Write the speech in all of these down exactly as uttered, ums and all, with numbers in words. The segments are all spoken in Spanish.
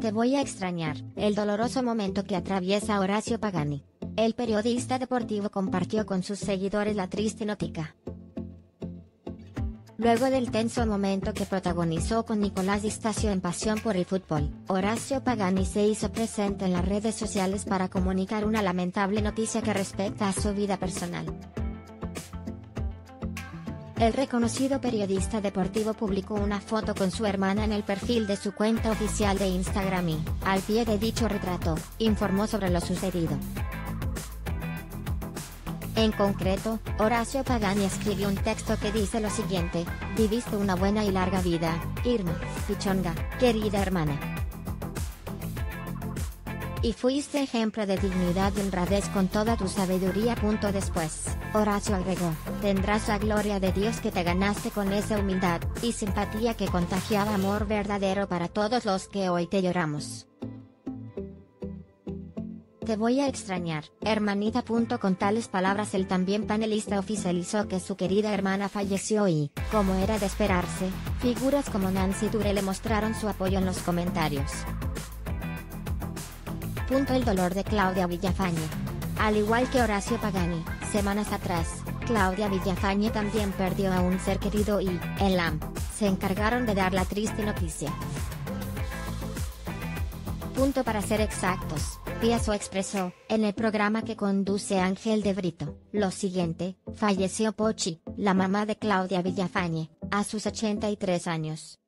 Te voy a extrañar, el doloroso momento que atraviesa Horacio Pagani. El periodista deportivo compartió con sus seguidores la triste noticia. Luego del tenso momento que protagonizó con Nicolás Di Stasio en Pasión por el Fútbol, Horacio Pagani se hizo presente en las redes sociales para comunicar una lamentable noticia que respecta a su vida personal. El reconocido periodista deportivo publicó una foto con su hermana en el perfil de su cuenta oficial de Instagram y, al pie de dicho retrato, informó sobre lo sucedido. En concreto, Horacio Pagani escribió un texto que dice lo siguiente: viviste una buena y larga vida, Irma, pichonga, querida hermana. Y fuiste ejemplo de dignidad y honradez con toda tu sabiduría. Punto después, Horacio agregó: tendrás la gloria de Dios que te ganaste con esa humildad y simpatía que contagiaba amor verdadero para todos los que hoy te lloramos. Te voy a extrañar, hermanita. Con tales palabras el también panelista oficializó que su querida hermana falleció y, como era de esperarse, figuras como Nancy Ture le mostraron su apoyo en los comentarios. El dolor de Claudia Villafañe. Al igual que Horacio Pagani, semanas atrás, Claudia Villafañe también perdió a un ser querido y, en la A M, se encargaron de dar la triste noticia. Punto para ser exactos, Piazzo expresó, en el programa que conduce Ángel de Brito, lo siguiente: falleció Pochi, la mamá de Claudia Villafañe, a sus ochenta y tres años.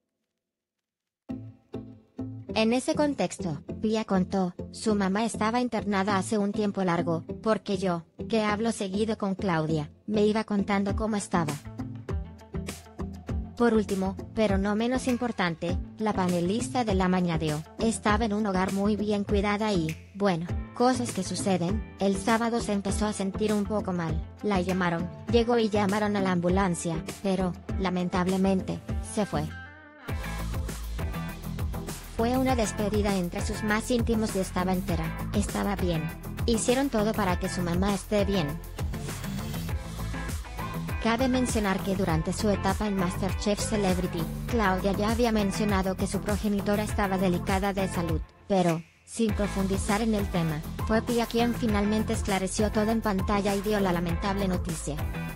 En ese contexto, Pia contó, su mamá estaba internada hace un tiempo largo, porque yo, que hablo seguido con Claudia, me iba contando cómo estaba. Por último, pero no menos importante, la panelista de la añadió, estaba en un hogar muy bien cuidada y, bueno, cosas que suceden. El sábado se empezó a sentir un poco mal, la llamaron, llegó y llamaron a la ambulancia, pero, lamentablemente, se fue. Fue una despedida entre sus más íntimos y estaba entera, estaba bien. Hicieron todo para que su mamá esté bien. Cabe mencionar que durante su etapa en MasterChef Celebrity, Claudia ya había mencionado que su progenitora estaba delicada de salud, pero, sin profundizar en el tema, fue Pia quien finalmente esclareció todo en pantalla y dio la lamentable noticia.